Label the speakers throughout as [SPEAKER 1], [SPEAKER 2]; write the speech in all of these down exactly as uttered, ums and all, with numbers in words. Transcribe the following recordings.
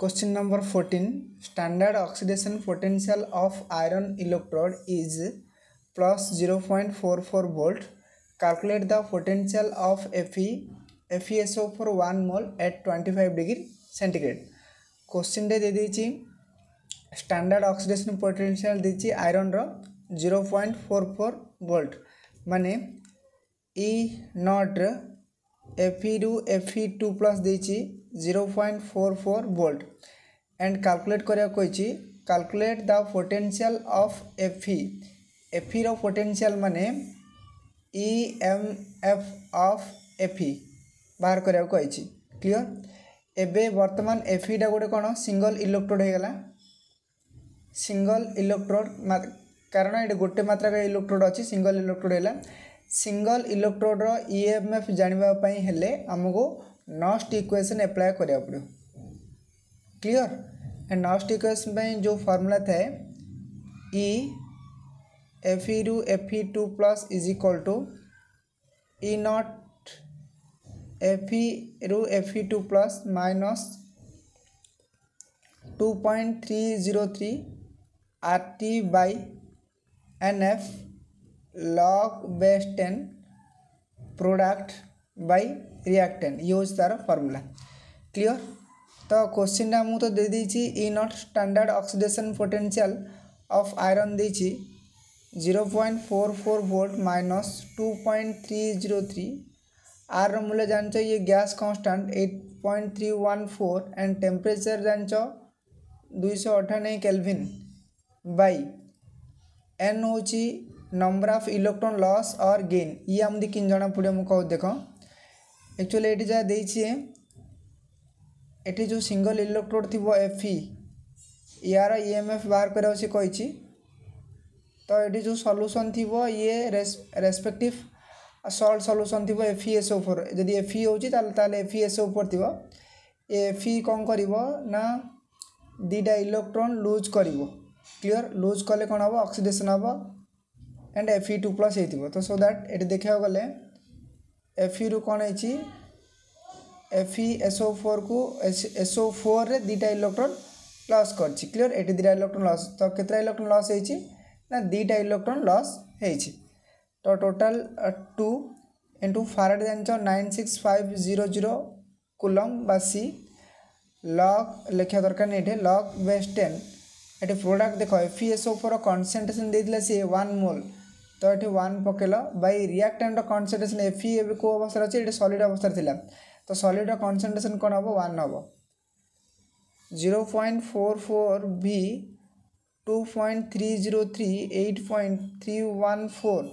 [SPEAKER 1] Question number fourteen. Standard oxidation potential of iron electrode is plus zero point four four volt. Calculate the potential of Fe FeSO for one mole at twenty-five degree centigrade. Question de they दीची standard oxidation potential दीची iron row zero point four four volt माने E not Fe रू Fe two plus दीची zero point four four volt and calculate करिया Koichi calculate the potential of Fe Fe row potential माने E M F of Fe बाहर करिया Koichi clear एबे वर्तमान Fe डा गोटे कोन सिंगल इलेक्ट्रोड हे गला सिंगल इलेक्ट्रोड कारण ये गोटे मात्रा का इलेक्ट्रोड अच्छी सिंगल इलेक्ट्रोड है सिंगल इलेक्ट्रोड रो ईएमएफ जानवा पई हेले हमको नॉस्ट इक्वेशन अप्लाई करिया पड़ो क्लियर एंड नॉस्ट इक्वेशन पई जो फार्मूला था ई Fe रू Fe two plus is equal to E not Fe रू Fe two plus minus two point three zero three Rt by Nf log base ten product by reactant use तार formula clear तो question टा मु तो दे दीची E not standard oxidation potential of iron दीची zero point four four volt minus two point three zero three R मूल्य जानचो ये gas constant eight point three one four and temperature जानचो टू अठानवे केल्विन बाई एन होची number of electron loss और gain ये आमदी किन जना पड़े मु कहू देख एक्चुअली एटी जा देछि एटी जो सिंगल इलेक्ट्रोड थिबो Fe यार ईएमएफ बाहर करे से कहिछि तो एटी जो सॉल्यूशन थिबो ये रेस्पेक्टिव सॉल्ट सॉल्यूशन थिबो FeSO फोर यदि Fe होछि ताले ताले FeSO फोर थिबो ए Fe कोन करिवो ना दीटा इलेक्ट्रॉन लूज करिवो क्लियर लूज कले कौन हम ऑक्सीडेशन हम एंड Fe टू प्लस हो तो सो दैट ये देखा गले Fe रू कौन है FeSO फोर को S O फोर रे दीटा इलेक्ट्रॉन लॉस कर क्लियर ये दीटा इलेक्ट्रॉन लॉस तो केतरा इलेक्ट्रॉन लॉस होइछि ना दीटा इलेक्ट्रॉन लॉस होइछि तो टोटल टू इंटू फारेड जानचो nine six five zero zero coulomb बा सी लॉग लिखा दरकार नहीं लॉग बेस टेन ये प्रोडक्ट देखो FeSO फोर कॉन्सेंट्रेशन देथिला से वन मोल तो ये वन पकेल बाई रिएक्टेंट कॉन्सेंट्रेशन Fe एबे को अवस्था अछि ये सॉलिड अवस्था थिला तो सॉलिड कॉन्सेंट्रेशन कोन हबो वन हबो zero point four four V two point three zero three eight point three one four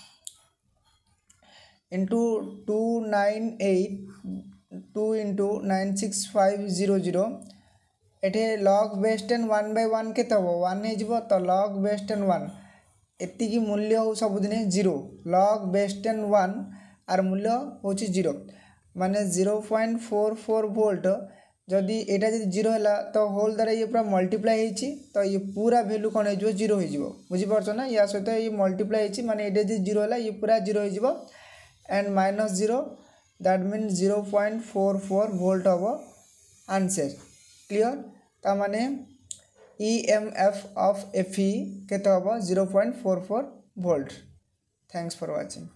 [SPEAKER 1] into two nine eight two into nine six five zero zero एटे log base ten one by one के तब one हो तो log base ten one एति मूल्य हो सबुदिन zero log base ten one आर मूल्य हूँ जीरो माने zero point four four volt जदि एटा जदि जीरो है तो होल द्वारा ये पूरा मल्टीप्लाई होती तो ये पूरा वैल्यू कौन हो जीरो हो बुझीपार ना या सहित ये मल्टीप्लाई होती माने एटा जदि जीरो है ये पूरा जीरो हो and minus zero that mean zero point four four volt हम आंसर क्लियर ता माने E M F of Fe केते हबो zero point four four volt thanks for watching.